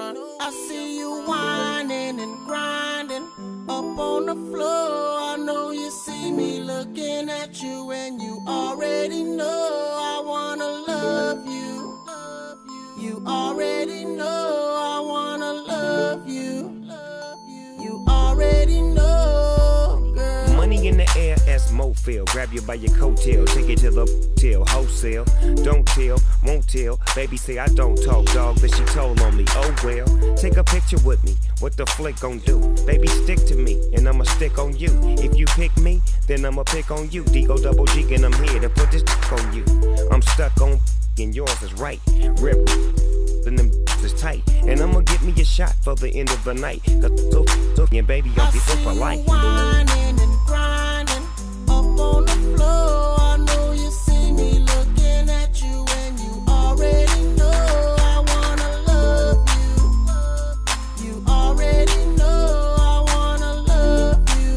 I see you whining and grinding up on the floor. I know you see me looking at you, and you already know I wanna love you. You already know I wanna love you. You already know, girl. Money in the air as Mofil. Grab you by your coattail, take it to the till wholesale. Don't tell, won't tell. Baby say I don't talk, dog, but she told on me. Oh well, take a picture with me. What the flick gon' do? Baby, stick to me, and I'ma stick on you. If you pick me, then I'ma pick on you. D-O double G, and I'm here to put this on you. I'm stuck on, and yours is right. Rip, and them is tight. And I'ma get me a shot for the end of the night. Cause and baby, I'll be for life. Whining and grinding up on the floor. I know you see me looking at you, and you already know I wanna love you. You already know I wanna love you.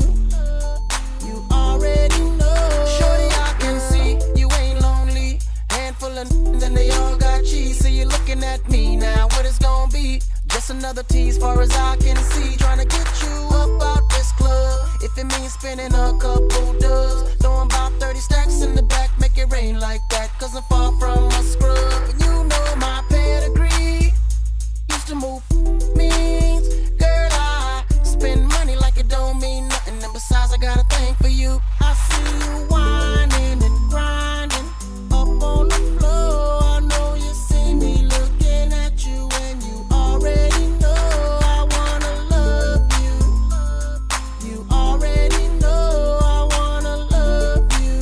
You already know. Shorty, I can see you ain't lonely. Handful of and they all got cheese. So you're looking at me now. What it's gonna be? Just another tease, far as I can see. Trying to get you up out this club. If it means spending a couple dubs, throwing about 30 stacks in the back, make it rain like that. Cause I'm far from a scrub. And you know my pedigree used to move means. Girl, I spend money like it don't mean nothing. And besides, I got a thing for you. I see you whining and grinding up on the floor. I know you see me looking at you, and you already know I wanna love you. You already know I wanna love you.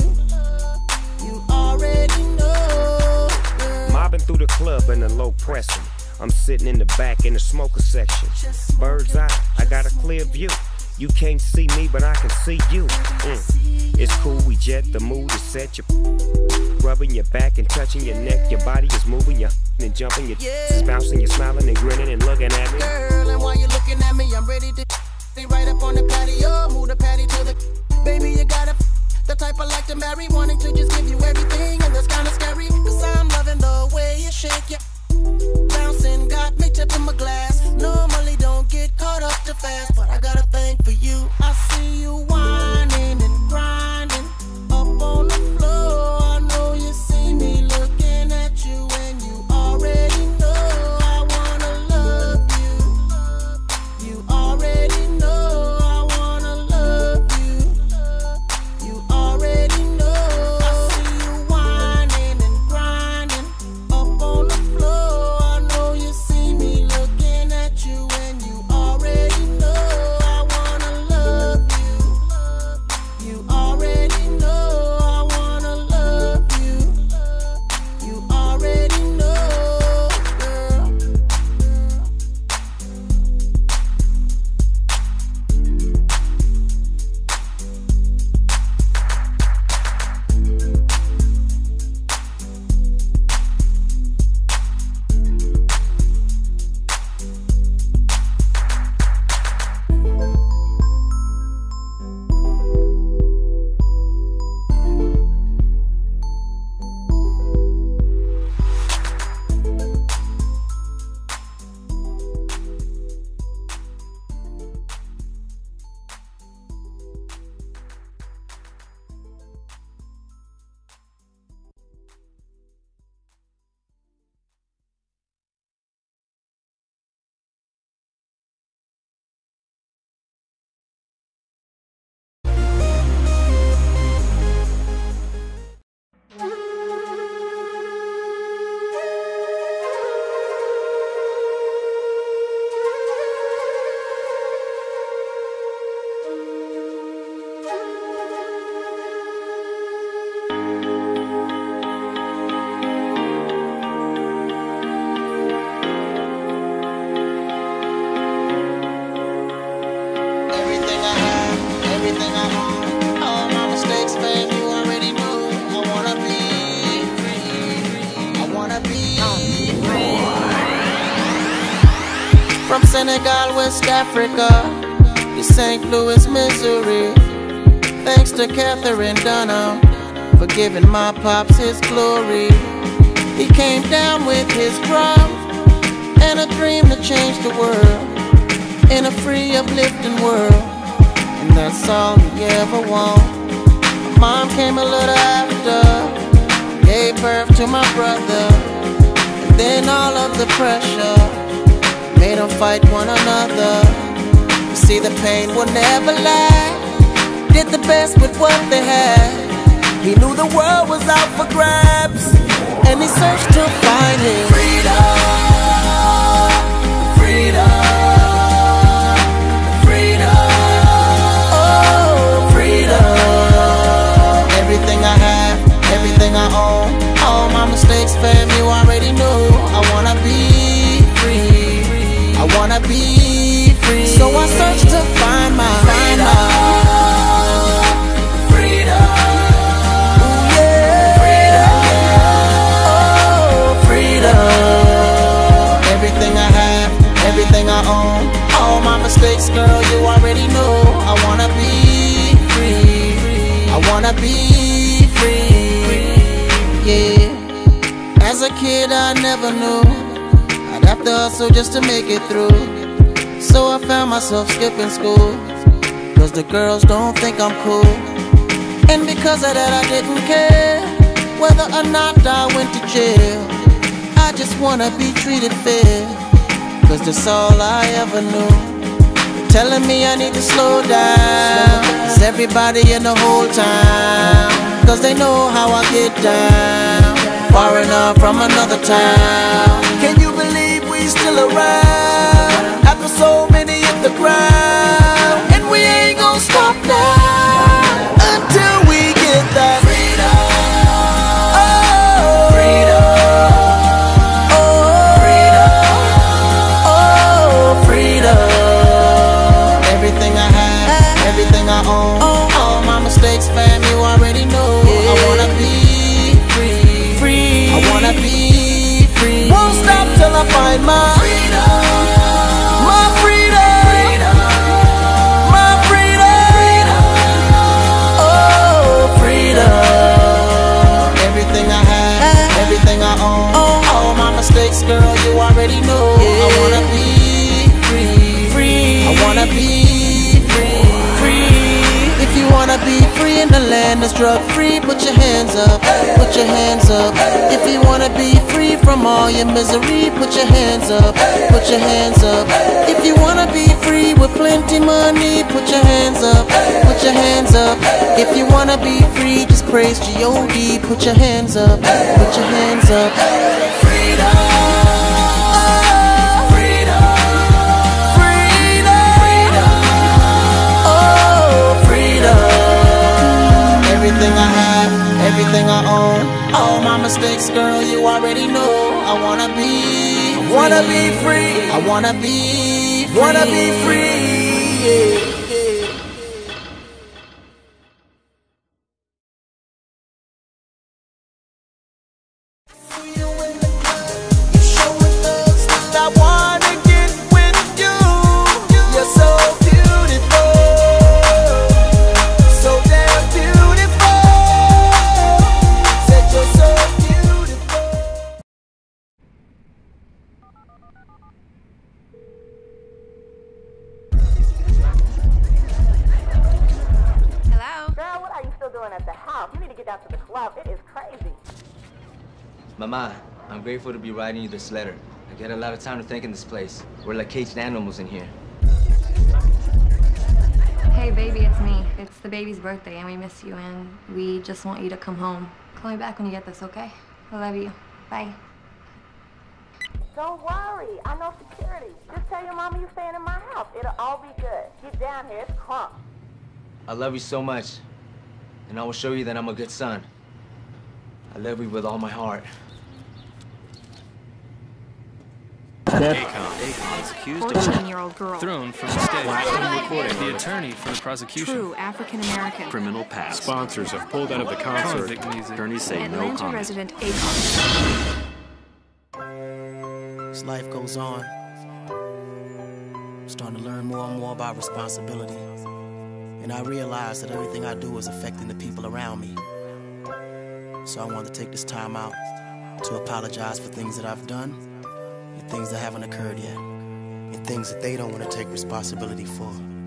You already know, girl. Mobbing through the club in a low pressing. I'm sitting in the back in the smoker section. Bird's eye, I got a clear view. You can't see me, but I can see you. It's cool, we jet, the mood is set. You're rubbing your back and touching your neck. Your body is moving, you're and jumping. Your is bouncing, you're smiling and grinning and looking at me. Girl, and while you're looking at me, I'm ready to be right up on the patio. Move the patty to the baby, you got the type I like to marry. Wanting to just give you everything, and that's kinda scary. Cause I'm loving the way you shake your bouncing, got me tipping my glass. Normally don't get caught up too fast, but I got a thing for you. I see you whining and grinding up on the floor. I know you see me looking at you, and you already know I wanna love you. You already know I wanna love you. You already know. I see you whining and grinding up on the floor. I know you see me looking at you, and you already know I wanna love you. You already know I wanna love you. You already know, girl. From Senegal, West Africa, to St. Louis, Missouri. Thanks to Catherine Dunham for giving my pops his glory. He came down with his drum and a dream to change the world in a free, uplifting world. And that's all we ever want. Mom came a little after, gave birth to my brother. And then all of the pressure made them fight one another. You see, the pain will never last. Did the best with what they had. He knew the world was out for grabs, and he searched to find his freedom, freedom, freedom, oh, freedom. Everything I have, everything I own, all my mistakes, fam, you already know. I wanna be free, I wanna be free. So I searched to find my freedom. Everything I have, everything I own, all my mistakes, girl, you already know. I wanna be free, I wanna be free, yeah. As a kid I never knew I'd have to hustle just to make it through. So I found myself skipping school, cause the girls don't think I'm cool. And because of that I didn't care whether or not I went to jail. I just wanna be treated fair, cause that's all I ever knew. Telling me I need to slow down, cause everybody in the whole town, cause they know how I get down. Far enough from another town. Can you believe we still around, after so many hit the ground? And we ain't gonna stop now until we get that freedom. Oh, freedom. Everything I have, everything I own, all my mistakes, fam, you already know. I wanna be free, I wanna be free. Won't stop till I find my freedom, my freedom, my freedom, oh, freedom. Everything I have, everything I own, all my mistakes, girl, you already know. I wanna be free, I wanna be free. If you wanna be free in the land that's drug free, put your hands up, put your hands up. If you wanna be free from all your misery, put your hands up, put your hands up. If you wanna be free with plenty money, put your hands up, put your hands up. If you wanna be free, just praise G.O.D. Put your hands up, put your hands up. Freedom. Everything I have, everything I own, all my mistakes, girl, you already know. I wanna be free, I wanna be free, I wanna be free, wanna be free, yeah. Mama, I'm grateful to be writing you this letter. I get a lot of time to think in this place. We're like caged animals in here. Hey baby, it's me. It's the baby's birthday and we miss you and we just want you to come home. Call me back when you get this, okay? I love you. Bye. Don't worry, I know security. Just tell your mama you're staying in my house. It'll all be good. Get down here, it's crunk. I love you so much. And I will show you that I'm a good son. I love you with all my heart. Akon is accused of 14-year-old girl. thrown from the stage. The attorney for the prosecution. True African-American. Criminal past. Sponsors have pulled out of the concert. Convict music. Attorneys say no Atlanta comment. resident Akon. As life goes on, I'm starting to learn more and more about responsibility. And I realize that everything I do is affecting the people around me. So I wanted to take this time out to apologize for things that I've done and things that haven't occurred yet, and things that they don't want to take responsibility for.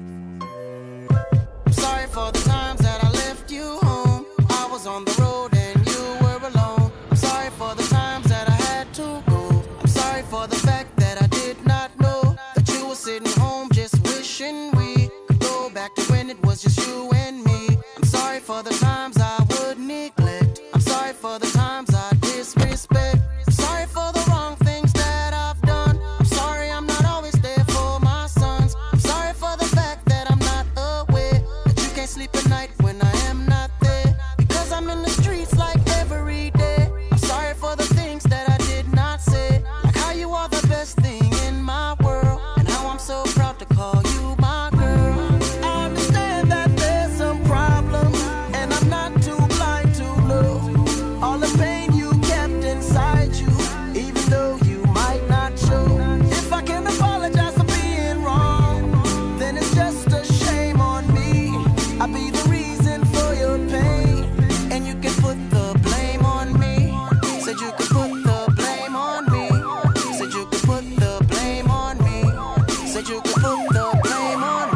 I'm sorry for the times that I left you home. I was on the road and you were alone. I'm sorry for the times that I had to go. I'm sorry for the fact that I did not know that you were sitting home just wishing we could go back to when it was just you and me. I'm sorry for the times I would neglect. I'm sorry for the times I disrespect. I'm sorry for the wrong things that I've done. I'm sorry I'm not always there for my sons. I'm sorry for the fact that I'm not aware that you can't sleep at night when I am not there, because I'm in the streets like every day. I'm sorry for the things that I did not say, like how you are the best thing in my world, and how I'm so proud to call you my girl. I understand that there's some problems, and I'm not too blind to know all the pain you kept inside you, even though you might not show. If I can apologize for being wrong, then it's just a shame on me. I'll be the reason for your pain, and you can put the blame on me. Said you could put the blame on me. Said you could put the blame on me. Said you could put the blame on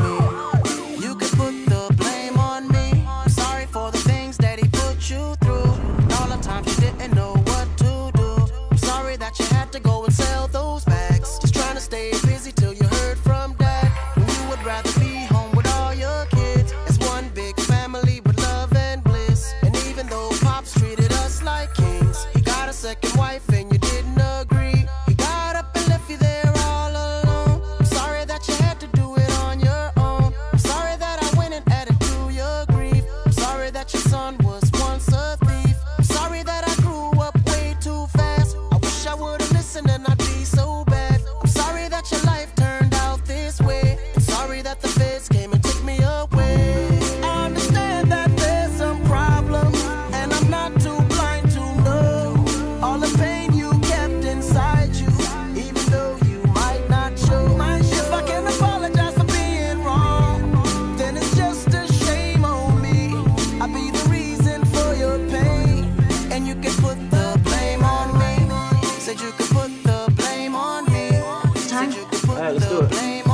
me. You could put the blame on me. I'm sorry for the things that he put you through, and all the times you didn't know what to do. I'm sorry that you had to go and sell those bags, just trying to stay busy till you heard from dad, when you would rather be home with all your kids as one big family with love and bliss. And even though Pops treated us like kings, he got a second wife and you didn't agree. He got up and left you there all alone. I'm sorry that you had to do it on your own. I'm sorry that I went and added to your grief. I'm sorry that your son was once a thief. I'm sorry that I grew up way too fast. I wish I would've listened and I'd be so bad. I'm sorry that your life turned out this way, and sorry that the feds came and took me away. I understand that there's some problems, and I'm not too blind to know all the pain you kept inside you, even though you might not show. If I can apologize for being wrong, then it's just a shame on me. I'll be the reason for your pain, and you can put the blame on me. Said you could put the blame on me. Said you could put the blame